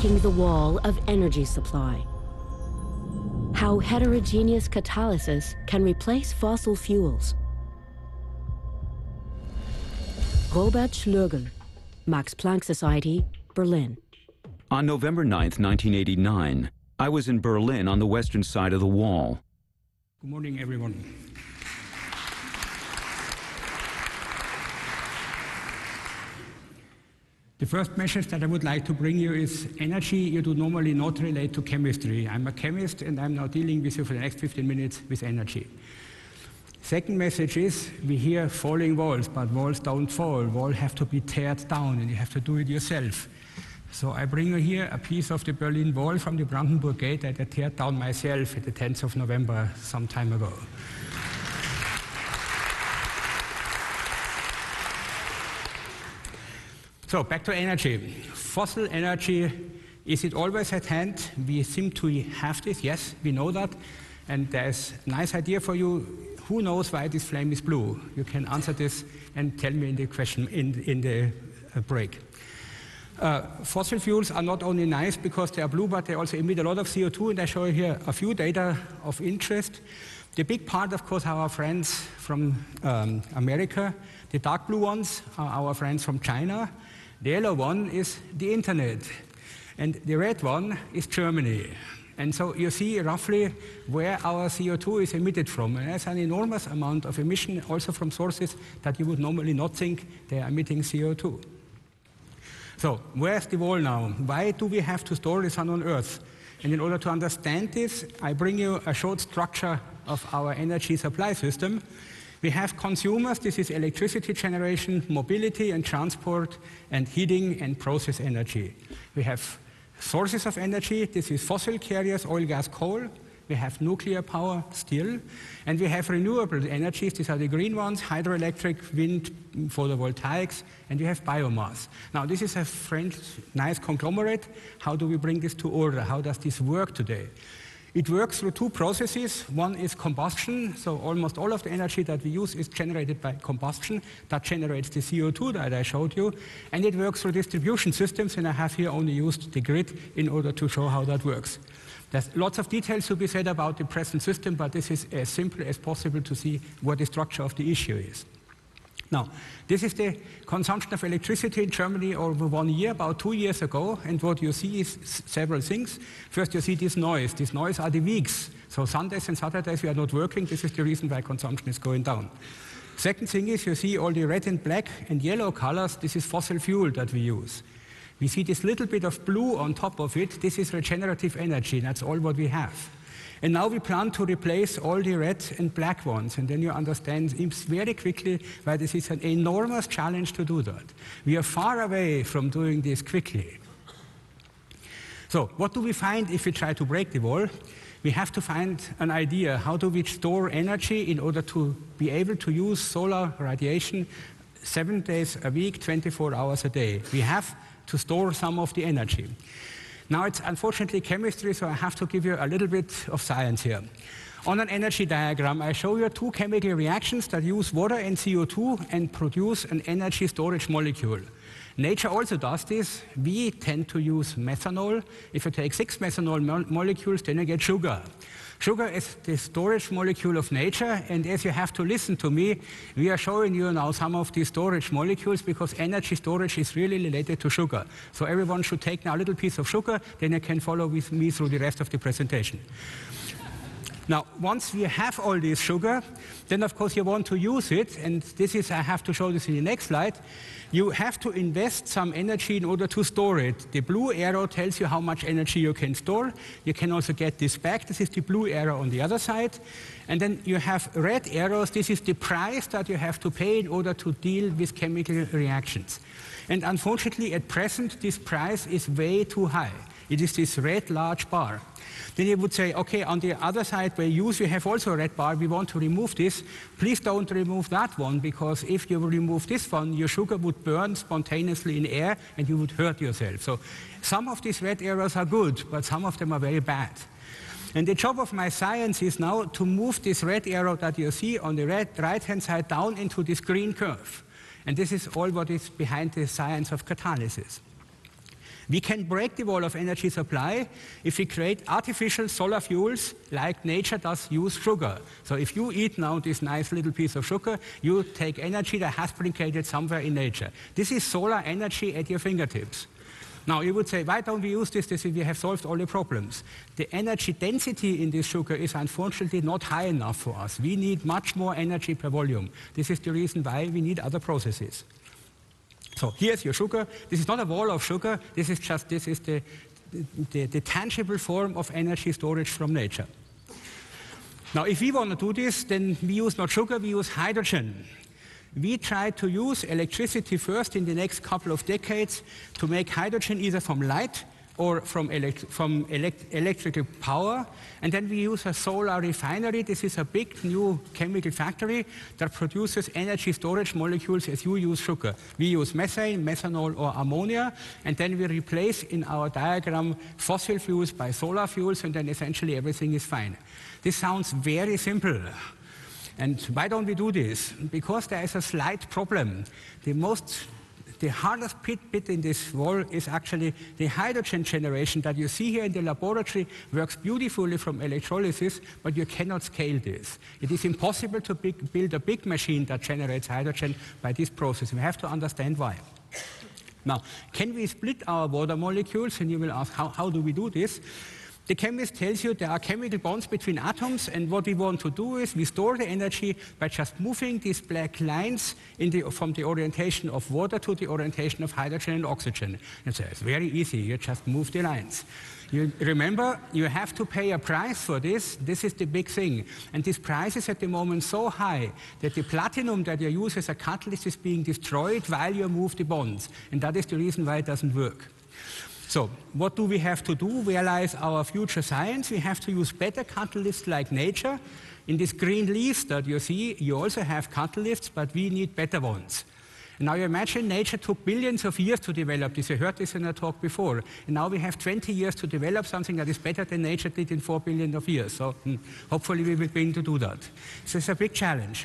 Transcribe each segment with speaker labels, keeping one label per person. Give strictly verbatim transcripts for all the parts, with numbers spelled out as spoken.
Speaker 1: breaking the wall of energy supply. How heterogeneous catalysis can replace fossil fuels. Robert Schlögl, Max Planck Society, Berlin.
Speaker 2: On November ninth, nineteen eighty-nine, I was in Berlin on the western side of the wall.
Speaker 3: Good morning, everyone. The first message that I would like to bring you is energy you do normally not relate to chemistry. I'm a chemist and I'm now dealing with you for the next fifteen minutes with energy. Second message is, we hear falling walls, but walls don't fall. Walls have to be teared down and you have to do it yourself. So I bring you here a piece of the Berlin Wall from the Brandenburg Gate that I teared down myself at the tenth of November some time ago. So back to energy. Fossil energy, is it always at hand? We seem to have this, yes, we know that. And there's a nice idea for you. Who knows why this flame is blue? You can answer this and tell me in the question, in, in the uh, break. Uh, fossil fuels are not only nice because they are blue, but they also emit a lot of C O two, and I show you here a few data of interest. The big part, of course, are our friends from um, America. The dark blue ones are our friends from China. The yellow one is the internet, and the red one is Germany. And so you see roughly where our C O two is emitted from. And there's an enormous amount of emission also from sources that you would normally not think they are emitting C O two. So where's the wall now? Why do we have to store the sun on Earth? And in order to understand this, I bring you a short structure of our energy supply system. We have consumers, this is electricity generation, mobility and transport, and heating and process energy. We have sources of energy, this is fossil carriers, oil, gas, coal. We have nuclear power, steel. And we have renewable energies, these are the green ones, hydroelectric, wind, photovoltaics, and we have biomass. Now this is a French, nice conglomerate. How do we bring this to order? How does this work today? It works through two processes. One is combustion, so almost all of the energy that we use is generated by combustion. That generates the C O two that I showed you. And it works through distribution systems, and I have here only used the grid in order to show how that works. There's lots of details to be said about the present system, but this is as simple as possible to see what the structure of the issue is. Now, this is the consumption of electricity in Germany over one year, about two years ago, and what you see is several things. First, you see this noise. This noise are the weeks. So Sundays and Saturdays we are not working. This is the reason why consumption is going down. Second thing is you see all the red and black and yellow colors. This is fossil fuel that we use. We see this little bit of blue on top of it. This is regenerative energy. That's all what we have. And now we plan to replace all the red and black ones, and then you understand very quickly why this is an enormous challenge to do that. We are far away from doing this quickly. So what do we find if we try to break the wall? We have to find an idea. How do we store energy in order to be able to use solar radiation seven days a week, twenty-four hours a day? We have to store some of the energy. Now, it's unfortunately chemistry, so I have to give you a little bit of science here. On an energy diagram, I show you two chemical reactions that use water and C O two and produce an energy storage molecule. Nature also does this. We tend to use methanol. If you take six methanol mo molecules, then you get sugar. Sugar is the storage molecule of nature, and as you have to listen to me, we are showing you now some of these storage molecules because energy storage is really related to sugar. So everyone should take now a little piece of sugar, then you can follow with me through the rest of the presentation. Now, once we have all this sugar, then of course you want to use it, and this is, I have to show this in the next slide. You have to invest some energy in order to store it. The blue arrow tells you how much energy you can store. You can also get this back. This is the blue arrow on the other side. And then you have red arrows. This is the price that you have to pay in order to deal with chemical reactions. And unfortunately, at present, this price is way too high. It is this red large bar. Then you would say, okay, on the other side where you use, you have also a red bar, we want to remove this. Please don't remove that one, because if you remove this one, your sugar would burn spontaneously in air and you would hurt yourself. So some of these red arrows are good, but some of them are very bad. And the job of my science is now to move this red arrow that you see on the red, right-hand side down into this green curve. And this is all what is behind the science of catalysis. We can break the wall of energy supply if we create artificial solar fuels like nature does use sugar. So if you eat now this nice little piece of sugar, you take energy that has been created somewhere in nature. This is solar energy at your fingertips. Now you would say, why don't we use this? This is, we have solved all the problems. The energy density in this sugar is unfortunately not high enough for us. We need much more energy per volume. This is the reason why we need other processes. So here's your sugar. This is not a wall of sugar. This is just this is the, the, the tangible form of energy storage from nature. Now, if we want to do this, then we use not sugar, we use hydrogen. We try to use electricity first in the next couple of decades to make hydrogen either from light or from, elect from elect electrical power. And then we use a solar refinery. This is a big new chemical factory that produces energy storage molecules as you use sugar. We use methane, methanol, or ammonia, and then we replace in our diagram fossil fuels by solar fuels, and then essentially everything is fine. This sounds very simple. And why don't we do this? Because there is a slight problem. The most The hardest bit in this wall is actually the hydrogen generation that you see here in the laboratory works beautifully from electrolysis, but you cannot scale this. It is impossible to big, build a big machine that generates hydrogen by this process. We have to understand why. Now, can we split our water molecules? And you will ask, how, how do we do this? The chemist tells you there are chemical bonds between atoms, and what we want to do is we store the energy by just moving these black lines in the, from the orientation of water to the orientation of hydrogen and oxygen. And so it's very easy, you just move the lines. You remember, you have to pay a price for this. This is the big thing. And this price is at the moment so high that the platinum that you use as a catalyst is being destroyed while you move the bonds. And that is the reason why it doesn't work. So what do we have to do? Where lies our future science? We have to use better catalysts like nature. In this green leaves that you see, you also have catalysts, but we need better ones. And now you imagine nature took billions of years to develop this. You heard this in a talk before. And now we have twenty years to develop something that is better than nature did in four billion of years. So hmm, hopefully we will be able to do that. So it's a big challenge.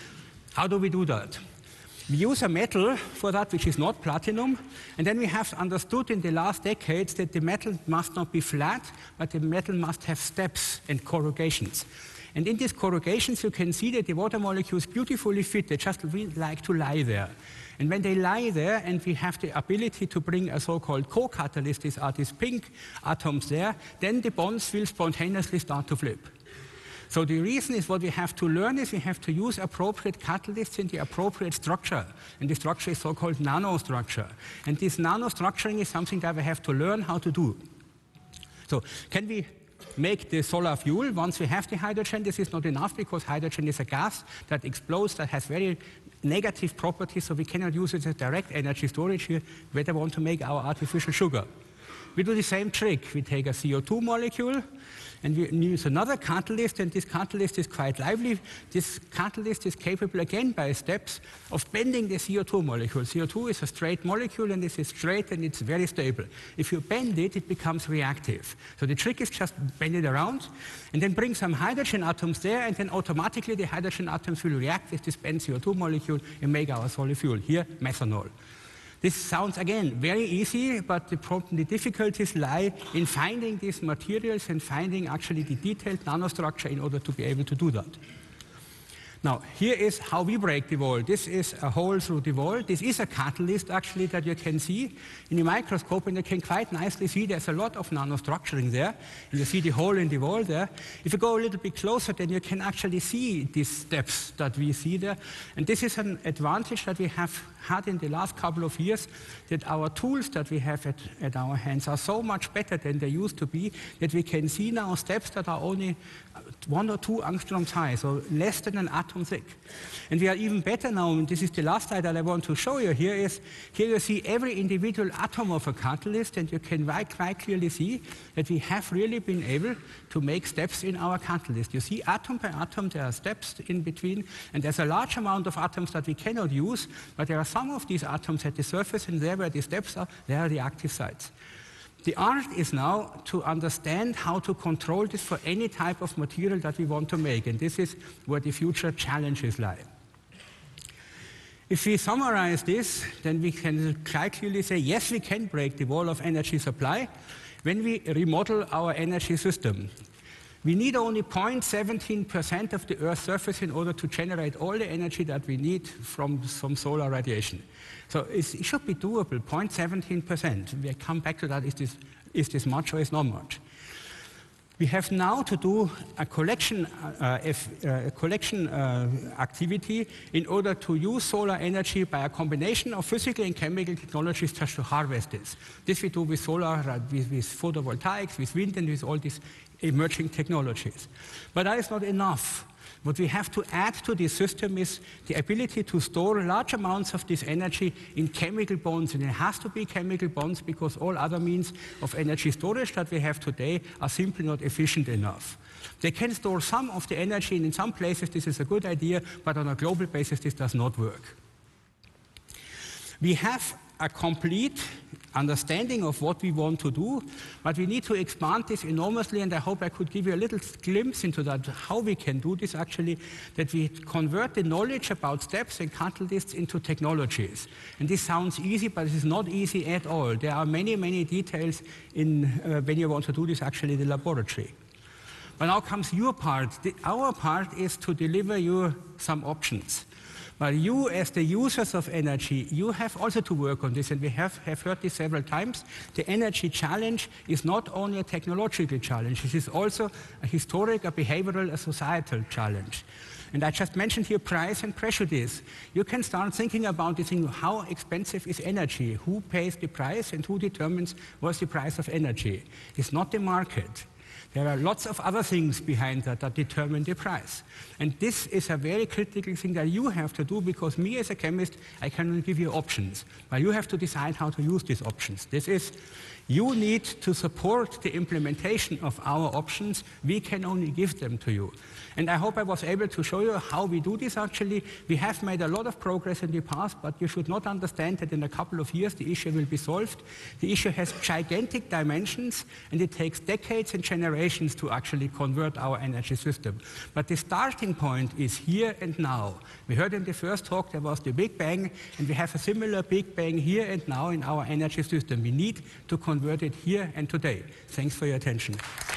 Speaker 3: How do we do that? We use a metal for that which is not platinum, and then we have understood in the last decades that the metal must not be flat, but the metal must have steps and corrugations. And in these corrugations you can see that the water molecules beautifully fit. They just really like to lie there. And when they lie there and we have the ability to bring a so-called co-catalyst, these are these pink atoms there, then the bonds will spontaneously start to flip. So the reason is what we have to learn is we have to use appropriate catalysts in the appropriate structure. And the structure is so-called nanostructure. And this nanostructuring is something that we have to learn how to do. So can we make the solar fuel once we have the hydrogen? This is not enough because hydrogen is a gas that explodes, that has very negative properties, so we cannot use it as direct energy storage here. We better want to make our artificial sugar. We do the same trick. We take a C O two molecule and we use another catalyst, and this catalyst is quite lively. This catalyst is capable again by steps of bending the C O two molecule. C O two is a straight molecule, and this is straight and it's very stable. If you bend it, it becomes reactive. So the trick is just bend it around and then bring some hydrogen atoms there, and then automatically the hydrogen atoms will react with this bent C O two molecule and make our solid fuel. Here, methanol. This sounds, again, very easy, but the, problem, the difficulties lie in finding these materials and finding actually the detailed nanostructure in order to be able to do that. Now, here is how we break the wall. This is a hole through the wall. This is a catalyst, actually, that you can see in the microscope, and you can quite nicely see there's a lot of nanostructuring there. And you see the hole in the wall there. If you go a little bit closer, then you can actually see these steps that we see there. And this is an advantage that we have had in the last couple of years, that our tools that we have at, at our hands are so much better than they used to be, that we can see now steps that are only one or two angstroms high, so less than an atom thick. And we are even better now, and this is the last slide that I want to show you here, is here you see every individual atom of a catalyst, and you can quite clearly see that we have really been able to make steps in our catalyst. You see atom by atom, there are steps in between, and there's a large amount of atoms that we cannot use, but there are some of these atoms at the surface, and there where the steps are, there are the active sites. The art is now to understand how to control this for any type of material that we want to make, and this is where the future challenges lie. If we summarize this, then we can quite clearly say, yes, we can break the wall of energy supply when we remodel our energy system. We need only zero point one seven percent of the Earth's surface in order to generate all the energy that we need from, from solar radiation. So it's, it should be doable, zero point one seven percent. We come back to that, is this, is this much or is not much? We have now to do a collection, uh, if, uh, a collection uh, activity in order to use solar energy by a combination of physical and chemical technologies just to harvest this. This we do with solar, uh, with, with photovoltaics, with wind, and with all these emerging technologies. But that is not enough. What we have to add to this system is the ability to store large amounts of this energy in chemical bonds. And it has to be chemical bonds because all other means of energy storage that we have today are simply not efficient enough. They can store some of the energy, and in some places this is a good idea, but on a global basis this does not work. We have a complete understanding of what we want to do, but we need to expand this enormously, and I hope I could give you a little glimpse into that, how we can do this actually, that we convert the knowledge about steps and catalysts into technologies. And this sounds easy, but it is not easy at all. There are many, many details in, uh, when you want to do this actually in the laboratory. But now comes your part. The, our part is to deliver you some options. But you, as the users of energy, you have also to work on this, and we have, have heard this several times. The energy challenge is not only a technological challenge, it is also a historic, a behavioral, a societal challenge. And I just mentioned here price and prejudice. You can start thinking about this thing, how expensive is energy? Who pays the price and who determines what's the price of energy? It's not the market. There are lots of other things behind that that determine the price. And this is a very critical thing that you have to do, because me as a chemist, I can only give you options. But you have to decide how to use these options. This is, you need to support the implementation of our options. We can only give them to you. And I hope I was able to show you how we do this actually. We have made a lot of progress in the past, but you should not understand that in a couple of years the issue will be solved. The issue has gigantic dimensions, and it takes decades and generations to actually convert our energy system. But the starting point is here and now. We heard in the first talk there was the Big Bang, and we have a similar Big Bang here and now in our energy system. We need to convert it here and today. Thanks for your attention.